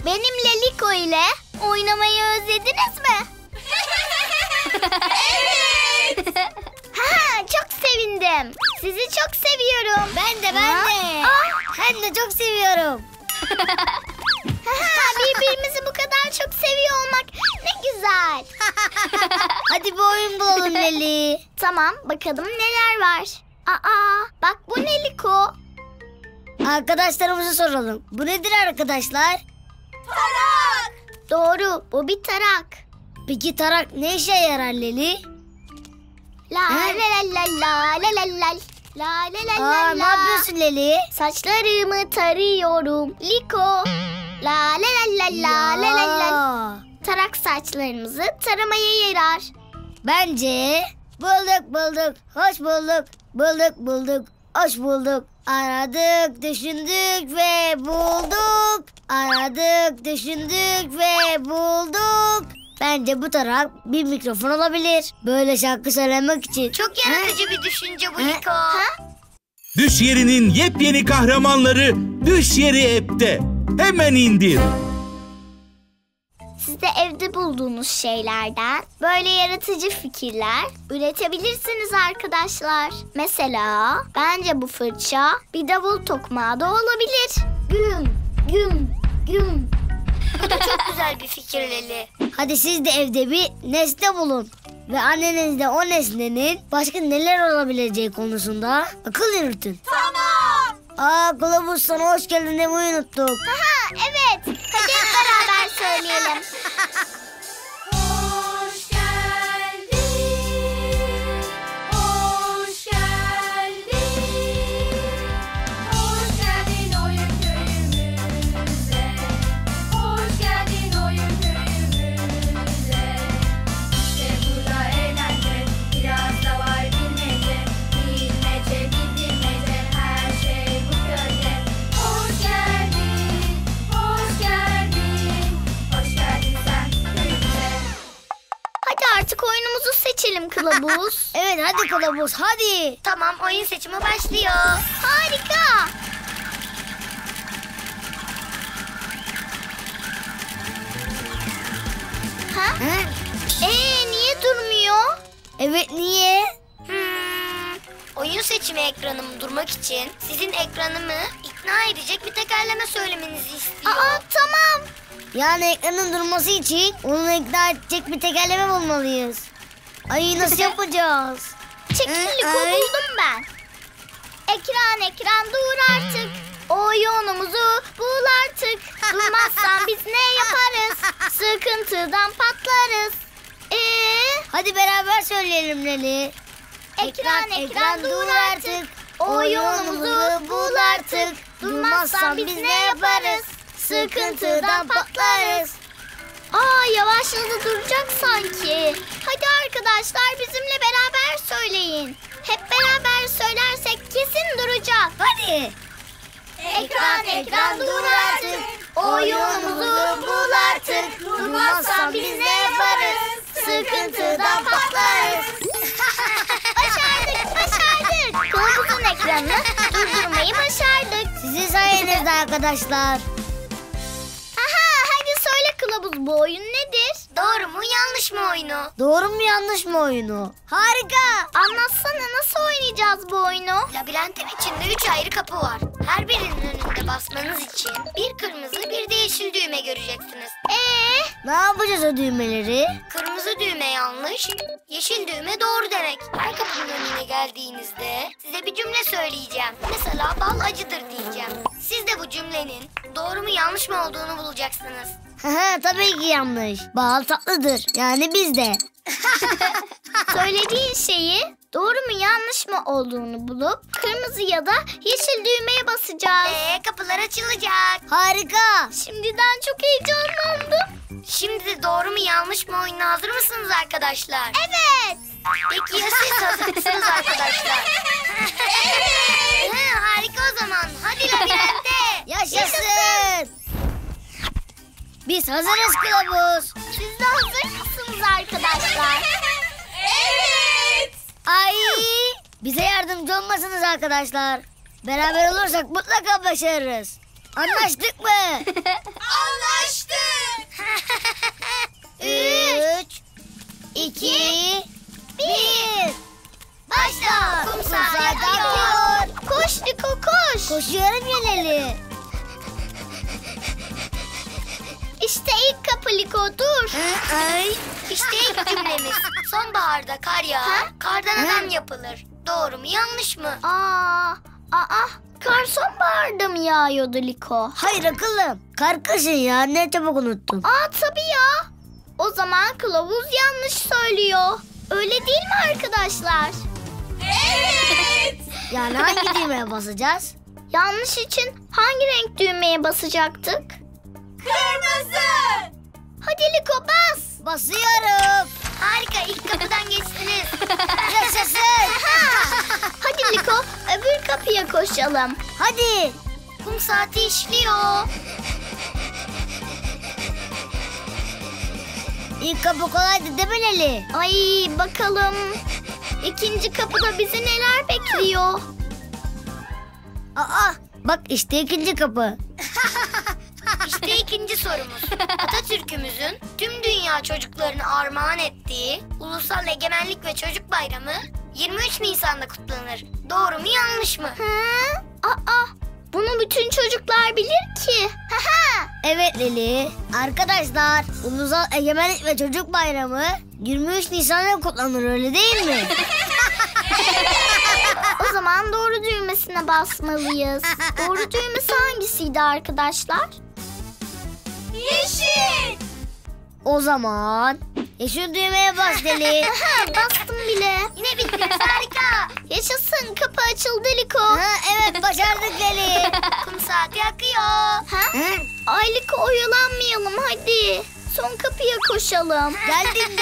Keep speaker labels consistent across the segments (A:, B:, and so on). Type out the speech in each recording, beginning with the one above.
A: benimle Liko ile oynamayı özlediniz mi?
B: Evet.
A: Çok sevindim. Sizi çok seviyorum.
C: Ben de. Hem de çok seviyorum.
A: Birbirimizi bu kadar çok seviyor olmak ne güzel.
C: Hadi bir oyun bulalım Leli.
A: Tamam, bakalım neler var. Bak bu ne Liko?
C: Arkadaşlarımıza soralım. Bu nedir arkadaşlar?
B: Tarak.
A: Doğru, bu bir tarak.
C: Peki tarak ne işe yarar Leli?
A: La la la la la la la la la la la
C: Ne yapıyorsun Leli?
A: Saçlarımı tarıyorum Liko. La la la la la la la. Tarak saçlarımızı taramaya yarar.
C: Bence bulduk. Hoş bulduk. Bulduk. Hoş bulduk. Aradık, düşündük ve bulduk. Aradık, düşündük ve bulduk. Bence bu tarak bir mikrofon olabilir. Böyle şarkı söylemek için.
A: Çok yaratıcı bir düşünce bu Liko.
D: Düş Yeri'nin yepyeni kahramanları Düş Yeri app'te. Hemen indir.
A: Siz de evde bulduğunuz şeylerden böyle yaratıcı fikirler üretebilirsiniz arkadaşlar. Mesela bence bu fırça bir davul tokmağı da olabilir. Güm.
C: Bu da çok güzel bir fikir Leli. Hadi siz de evde bir nesne bulun. Ve anneniz de o nesnenin başka neler olabileceği konusunda akıl yürütün.
B: Tamam.
C: Kılavuz sana hoş geldin demeyi unuttuk.
A: Evet. Hadi hep beraber söyleyelim.
B: Hoş geldin. Hoş geldin. Hoş geldin oyun köyümüze. Hoş geldin oyun köyümüze. İşte burada eğlence, biraz da var bilmece. Bilmece, bilmece, her şey bu köyde. Hoş geldin, hoş geldin. Hoş geldin sen köyümüze.
A: Hadi artık oyunumuzu seçelim kılavuz.
C: Evet hadi kılavuz hadi.
A: Tamam, oyun seçimi başlıyor. Harika. Niye durmuyor?
C: Evet niye?
A: Oyun seçimi ekranım durmak için sizin ekranımı ikna edecek bir tekerleme söylemenizi istiyor. Tamam.
C: Yani ekranın durması için onu ikna edecek bir tekerleme bulmalıyız. Ay nasıl yapacağız?
A: Çekil Liko, buldum ben. Ekran dur artık. Oyunumuzu bul artık. Durmazsan biz ne yaparız? Sıkıntıdan patlarız.
C: Hadi beraber söyleyelim Leli.
A: Ekran dur artık. Oyunumuzu bul artık. Durmazsan biz ne yaparız? Sıkıntıdan patlarız. Yavaşladı, duracak sanki. Hadi arkadaşlar bizimle beraber söyleyin. Hep beraber söylersek kesin duracak.
C: Hadi.
A: Ekran dur artık. Oyunumuzu bul artık. Durmazsan biz ne yaparız? Sıkıntıdan patlarız. Başardık. Kılavuzun ekranını durdurmayı başardık.
C: Sizin sayenizde arkadaşlar.
A: Hadi söyle kılavuz, bu oyun nedir? Doğru mu yanlış mı oyunu?
C: Doğru mu yanlış mı oyunu? Harika.
A: Anlatsana, nasıl oynayacağız bu oyunu? Labirentin içinde 3 ayrı kapı var. Her birinin önünde basmanız için bir kırmızı bir de yeşil düğme göreceksiniz.
C: Ne yapacağız o düğmeleri?
A: Kırmızı düğme yanlış, yeşil düğme doğru demek. Her kapının önüne geldiğinizde size bir cümle söyleyeceğim. Mesela bal acıdır diyeceğim. Siz de bu cümlenin doğru mu yanlış mı olduğunu bulacaksınız.
C: Tabii ki yanlış. Bal tatlıdır. Yani biz de.
A: Söylediğin şeyi doğru mu yanlış mı olduğunu bulup kırmızı ya da yeşil düğmeye basacağız. Kapılar açılacak.
C: Harika.
A: Şimdiden çok heyecanlandım. Şimdi de doğru mu yanlış mı oyununa hazır mısınız arkadaşlar? Evet. Peki ya siz hazır mısınız arkadaşlar? Evet. Harika o zaman. Hadi labirente.
C: Yaşasın. Biz hazırız kılavuz.
A: Siz de hazır mısınız arkadaşlar?
B: Evet.
C: Ay, bize yardımcı olmasınız arkadaşlar. Beraber olursak mutlaka başarırız. Anlaştık mı?
B: Anlaştık.
C: 3, 2, 1. Başla.
A: Kum
C: Kum
A: saati
C: saati
A: akıyor.
C: akıyor.
A: Koş Liko koş.
C: Koşuyorum Yeleli.
A: İşte ilk kapı Liko dur.
C: Ay.
A: İşte ilk cümlemiz. Sonbaharda kar yağar, kardan adam yapılır. Doğru mu yanlış mı?
E: Kar sonbaharda mı yağıyordu Liko?
C: Hayır akıllım. Kar kışın ya. Ne çabuk unuttun.
E: Tabii ya. O zaman kılavuz yanlış söylüyor. Öyle değil mi arkadaşlar?
B: Evet.
C: Yani hangi düğmeye basacağız?
E: Yanlış için hangi renk düğmeye basacaktık?
B: Kırmızı.
E: Hadi Liko bas.
C: Basıyorum.
A: Harika, ilk kapıdan geçtiniz.
C: Yaşasın.
E: Hadi Liko öbür kapıya koşalım.
C: Hadi.
A: Kum saati işliyor.
C: İlk kapı kolaydı değil mi Leli?
E: Ay bakalım. İkinci kapıda bizi neler bekliyor?
C: Aa, bak işte ikinci kapı.
A: İşte ikinci sorumuz. Atatürk'ümüzün tüm dünya çocuklarını armağan ettiği Ulusal Egemenlik ve Çocuk Bayramı 23 Nisan'da kutlanır. Doğru mu yanlış mı?
E: Bunu bütün çocuklar bilir ki.
C: Evet Leli. Arkadaşlar, Ulusal Egemenlik ve Çocuk Bayramı 23 Nisan'da kutlanır öyle değil mi?
E: O zaman doğru düğmesine basmalıyız. Doğru düğmesi hangisiydi arkadaşlar?
B: Yeşil.
C: O zaman yeşil düğmeye bas Leli.
E: Bastım bile.
A: Yine bittiniz, harika.
E: Yaşasın, kapı açıldı Liko.
C: Evet başardık Leli.
A: Kum saati akıyor.
E: Ay Liko oyalanmayalım hadi. Son kapıya koşalım.
C: Geldim.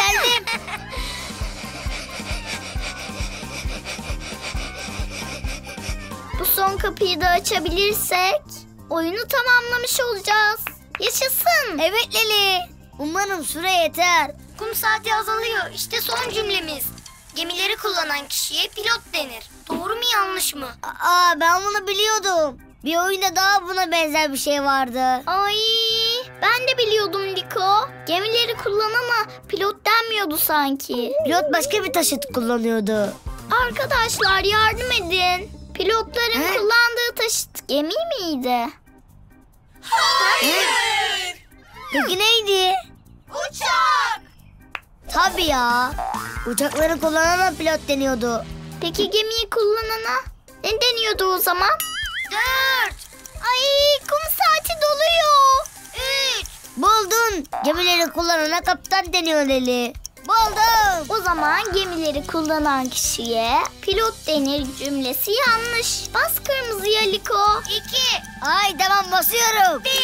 E: Bu son kapıyı da açabilirsek oyunu tamamlamış olacağız. Yaşasın.
C: Evet Leli. Umarım süre yeter.
A: Kum saati azalıyor. İşte son cümlemiz. Gemileri kullanan kişiye pilot denir. Doğru mu yanlış mı?
C: Ben bunu biliyordum. Bir oyunda daha buna benzer bir şey vardı.
E: Ay ben de biliyordum Liko. Gemileri kullanana pilot denmiyordu sanki.
C: Pilot başka bir taşıt kullanıyordu.
E: Arkadaşlar yardım edin. Pilotların kullandığı taşıt gemi miydi?
B: Hayır.
C: Peki neydi?
B: Uçak.
C: Tabii ya. Uçakları kullanana pilot deniyordu.
E: Peki gemiyi kullanana ne deniyordu o zaman?
A: 4,
E: Ay kum saati doluyor.
A: 3.
C: Buldun. Gemileri kullanana kaptan deniyor Leli. Buldum.
E: O zaman gemileri kullanan kişiye pilot denir cümlesi yanlış. Bas kırmızıya Liko.
A: 2,
C: Ay tamam basıyorum.
A: 1.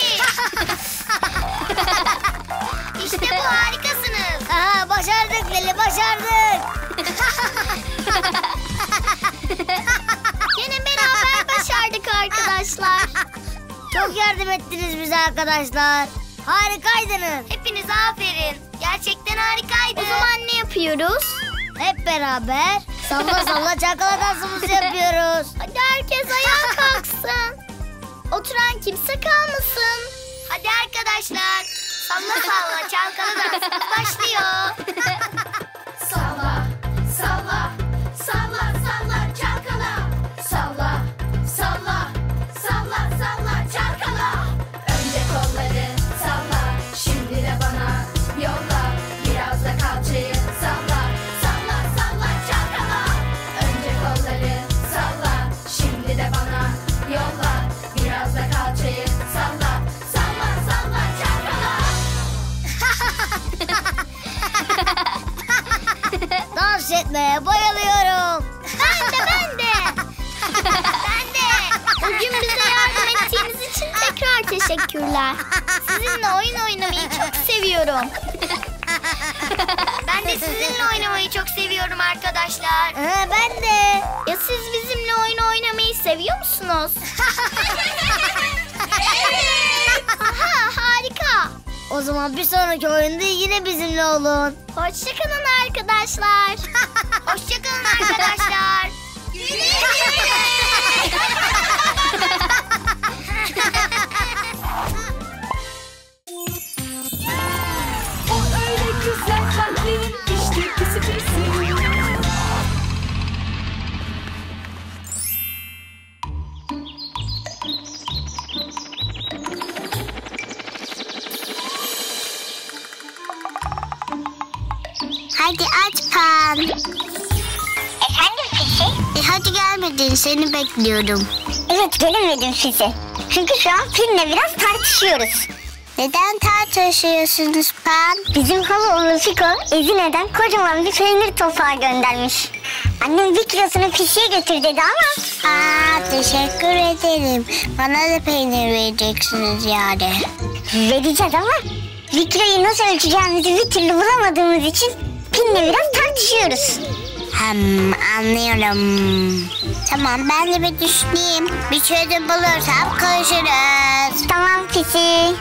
A: İşte bu, harikasınız.
C: Aha başardık Leli başardık.
E: Yine beraber başardık arkadaşlar.
C: Çok yardım ettiniz bize arkadaşlar. Harikaydınız.
A: Hepinize aferin. Gerçekten harikaydı.
E: O zaman ne yapıyoruz?
C: Hep beraber salla salla çalkala dansımızı yapıyoruz.
E: Hadi herkes ayağa kalksın. Oturan kimse kalmasın.
A: Hadi arkadaşlar. Salla salla çalkalı dansımız başlıyor.
B: Salla, salla, salla, salla, çalkala. Salla, salla, salla, salla, çalkala. Önce kolları salla, şimdi de bana yolla. Biraz da kalçayı salla, salla, salla, çalkala. Önce kolları salla, şimdi de bana yolla. Biraz da kalçayı salla, salla, salla, çalkala.
C: Dans etmeye bayılıyorum.
E: Ben de.
A: Ben de.
E: Bugün bize yardım ettiğiniz için tekrar teşekkürler. Sizinle oyun oynamayı çok seviyorum.
A: Ben de sizinle oynamayı çok seviyorum arkadaşlar.
C: Ben de.
E: Ya siz bizimle oyun oynamayı seviyor musunuz? Aha harika.
C: O zaman bir sonraki oyunda yine bizimle olun.
E: Hoşçakalın arkadaşlar.
A: Hoşçakalın arkadaşlar.
B: Güle güle.
E: Hadi aç Pan.
F: Efendim Fisi?
E: Hadi gelmedin, seni bekliyorum.
F: Evet, gelemedim Fisi. Çünkü şu an Pin'le biraz tartışıyoruz.
E: Neden tartışıyorsunuz Pan?
F: Bizim halaoğlu Fiko Ezine'den kocaman bir peynir topağı göndermiş. Annem 1 kilosunu Fisi'ye götür dedi ama...
E: Teşekkür ederim. Bana da peynir vereceksiniz yani.
F: Vereceğiz ama 1 kiloyu nasıl ölçeceğimizi bir türlü bulamadığımız için Pin'le biraz tartışıyoruz.
E: Anlıyorum. Tamam, ben de bir düşüneyim. Bir çözüm bulursam konuşuruz.
F: Tamam Fisi.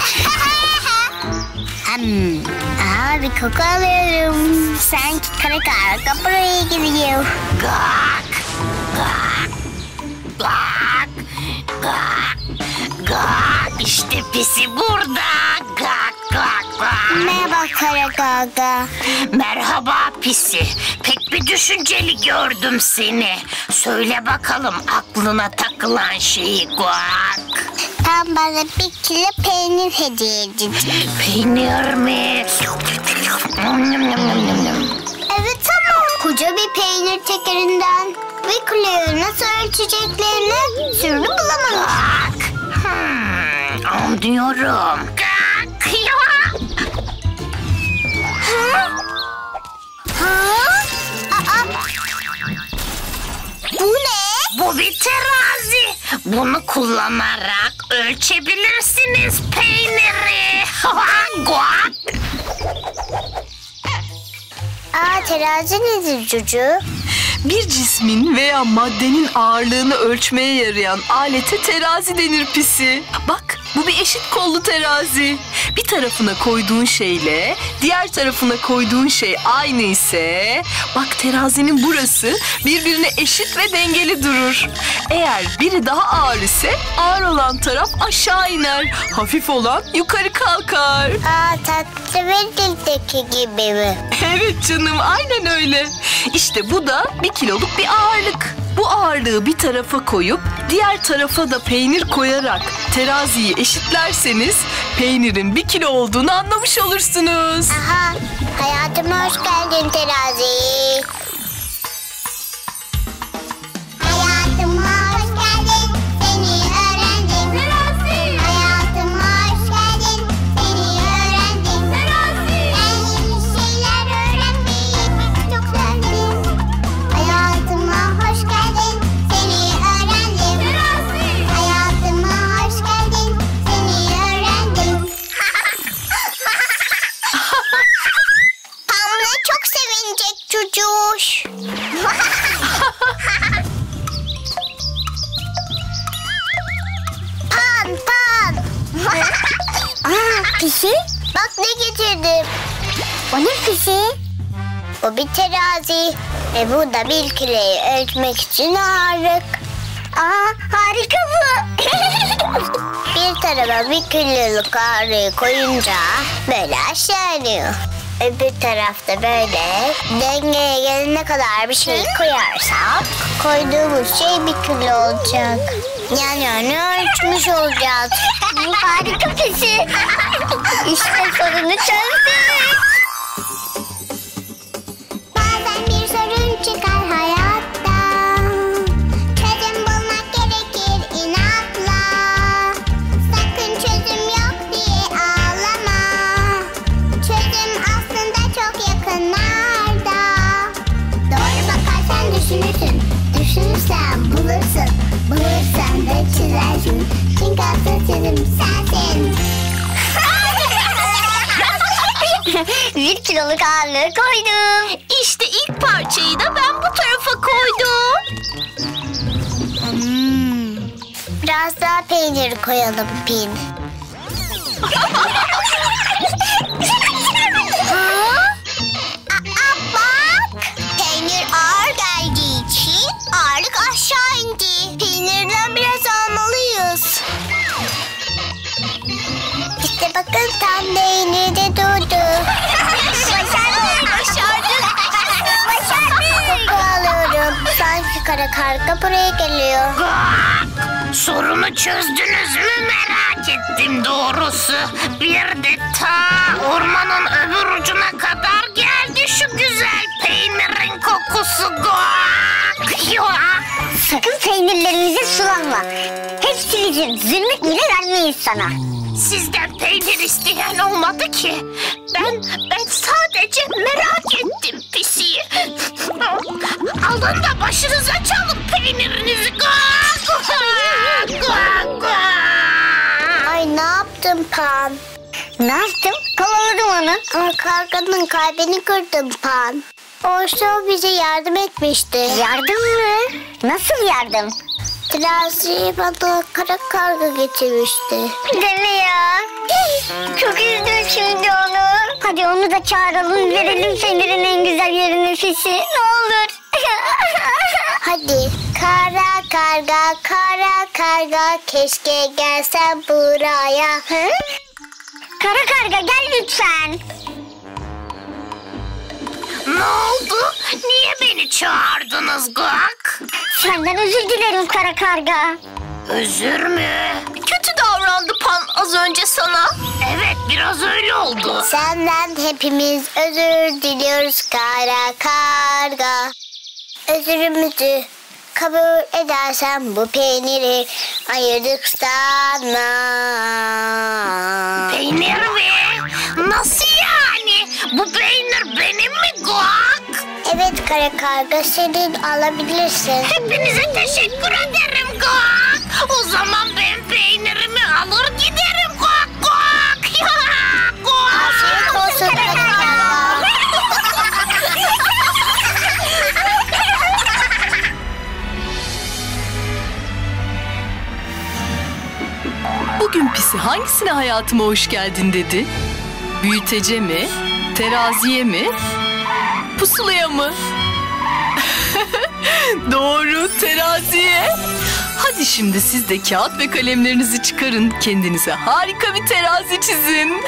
E: Bir koku alıyorum. Sanki kara karga buraya gidiyor.
B: Gak, gak, gak, gak, gak. İşte Pisi burada. Gak, gak, gak.
E: Merhaba kara karga.
B: Merhaba Pisi. Pek bir düşünceli gördüm seni. Söyle bakalım aklına takılan şeyi Gak.
E: Tam bana 1 kilo peynir hediye edin.
B: Peynir mi?
E: Evet ama koca bir peynir tekerinden ve kiloyu nasıl ölçeceklerini sürü bulamamış.
B: Anlıyorum.
E: Bu ne?
B: Bu bir terazi. Bunu kullanarak ölçebilirsiniz peyniri. Guak.
E: Terazi nedir çocuğu?
G: Bir cismin veya maddenin ağırlığını ölçmeye yarayan alete terazi denir Pisi. Bak, bu bir eşit kollu terazi. Bir tarafına koyduğun şeyle diğer tarafına koyduğun şey aynı ise bak terazinin burası birbirine eşit ve dengeli durur. Eğer biri daha ağır ise ağır olan taraf aşağı iner. Hafif olan yukarı kalkar.
E: Tatlı ve dildeki gibi mi?
G: Evet canım, aynen öyle. İşte bu da 1 kiloluk bir ağırlık. Bu ağırlığı bir tarafa koyup diğer tarafa da peynir koyarak teraziyi eşitlerseniz peynirin 1 kilo olduğunu anlamış olursunuz.
E: Hayatıma hoş geldin terazi. Hayatıma hoş geldin, seni öğrendim. Terazi. Hayatıma hoş geldin, seni öğrendim. Terazi. Ben yeni şeyler öğrenmeyi çok sevdim. Hayatıma hoş geldin, seni öğrendim. Terazi. Hayatıma hoş geldin, seni öğrendim. Pamla çok sevinecek çocuğuş. Pan.
F: Pisi?
E: Bak ne getirdim.
F: O ne Pisi?
E: Bu bir terazi. Bu da 1 kiloyu ölçmek için ağırlık.
F: Harika bu.
E: Bir tarafa 1 kiloluk ağırlığı koyunca böyle aşağı iniyor. Öbür tarafta böyle dengeye gelene kadar bir şey koyarsak koyduğumuz şey 1 kilo olacak. Yani ölçmüş olacağız.
F: Harika Pisi. İşte sorunu çözdük.
E: Bazen bir sorun çıkar hayatta. Çözüm bulmak gerekir inatla. Sakın çözüm yok diye ağlama. Çözüm aslında çok yakınlarda. Doğru bakarsan düşünürsün. Düşünürsen bulursun. Bulursan da çizersin. Çünkü asıl çözüm sensin.
F: 1 kiloluk ağırlığı koydum.
B: İşte ilk parçayı da ben bu tarafa koydum.
E: Biraz daha peynir koyalım Pin. Bak! Peynir ağır geldiği için ağırlık aşağı indi. Peynirden biraz almalıyız. İşte bakın tam peynirde durdu. Başardık. Koku alıyorum. Sanki kara karga buraya geliyor.
B: Sorunu çözdünüz mü merak ettim doğrusu. Bir de ta ormanın öbür ucuna kadar geldi şu güzel peynirin kokusu.
F: Sakın peynirlerimize sulanma. Hepsi bizim. Zümrüt bile vermeyiz sana.
B: Sizden peynir isteyen olmadı ki. Ben sadece merak ettim pisiyi. Alın da başınıza çalın peynirinizi.
E: Ay ne yaptın Pan?
F: Ne yaptım? Kovaladım onu.
E: Ama karganın kalbini kırdım Pan. Oysa o bize yardım etmişti.
F: Yardım mı? Nasıl yardım?
E: Teraziyi bana kara karga getirmişti.
F: Deme ya. Çok üzdüm şimdi onu. Hadi onu da çağıralım, verelim fenirin en güzel yerine Fisi. Ne olur.
E: Hadi. Kara karga, kara karga, keşke gelsen buraya.
F: Hı? Kara karga gel lütfen.
B: Ne oldu? Niye beni çağırdınız Gak?
F: Senden özür dilerim kara karga.
B: Özür mü?
G: Kötü davrandı Pan az önce sana.
B: Evet biraz öyle oldu.
E: Senden hepimiz özür diliyoruz kara karga. Özürümüzü kabul edersen bu peyniri ayırdık sana.
B: Peynir mi? Nasıl yani? Bu peynir benim mi Gak?
E: Evet kara karga, senin alabilirsin.
B: Hepinize teşekkür ederim Gak. O zaman ben peynirimi alır giderim Gak Gak.
E: Afiyet olsun kara karga.
G: Bugün Pisi hangisine hayatıma hoş geldin dedi? Büyütece mi? Teraziye mi? Pusulaya mı? Doğru, teraziye. Hadi şimdi siz de kağıt ve kalemlerinizi çıkarın. Kendinize harika bir terazi çizin.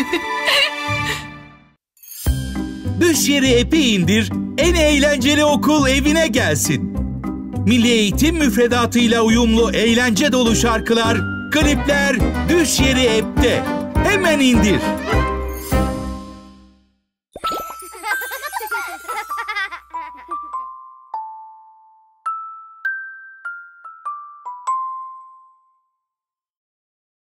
D: Düş Yeri app'i indir, en eğlenceli okul evine gelsin. Milli Eğitim müfredatıyla uyumlu eğlence dolu şarkılar, klipler Düş Yeri app'te. Hemen indir.